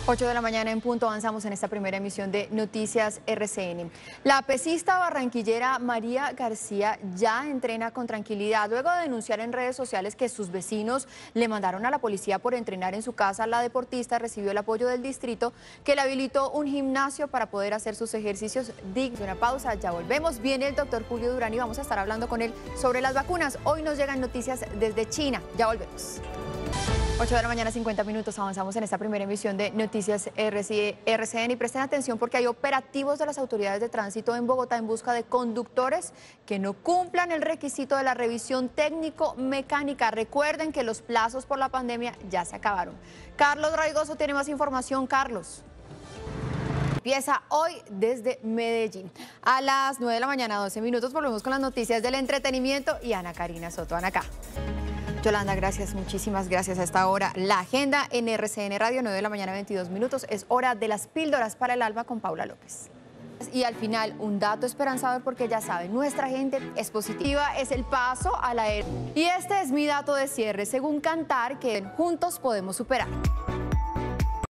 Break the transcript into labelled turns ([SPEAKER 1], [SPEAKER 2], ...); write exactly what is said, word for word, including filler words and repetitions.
[SPEAKER 1] ocho de la mañana en punto, avanzamos en esta primera emisión de Noticias R C N. La pesista barranquillera María García ya entrena con tranquilidad luego de denunciar en redes sociales que sus vecinos le mandaron a la policía por entrenar en su casa. La deportista recibió el apoyo del distrito, que le habilitó un gimnasio para poder hacer sus ejercicios dignos. Una pausa, ya volvemos. Viene el doctor Julio Durán y vamos a estar hablando con él sobre las vacunas. Hoy nos llegan noticias desde China. Ya volvemos. ocho de la mañana, cincuenta minutos, avanzamos en esta primera emisión de Noticias R C N y presten atención porque hay operativos de las autoridades de tránsito en Bogotá en busca de conductores que no cumplan el requisito de la revisión técnico-mecánica. Recuerden que los plazos por la pandemia ya se acabaron. Carlos Raigoso tiene más información. Carlos. Empieza hoy desde Medellín. A las nueve de la mañana, doce minutos, volvemos con las noticias del entretenimiento y Ana Karina Soto. Ana acá. Yolanda, gracias, muchísimas gracias. A esta hora, la agenda en R C N Radio, nueve de la mañana, veintidós minutos. Es hora de las píldoras para el alba con Paula López. Y al final, un dato esperanzador porque ya saben, nuestra gente es positiva, es el paso a la era. Y este es mi dato de cierre, según Cantar, que juntos podemos superar.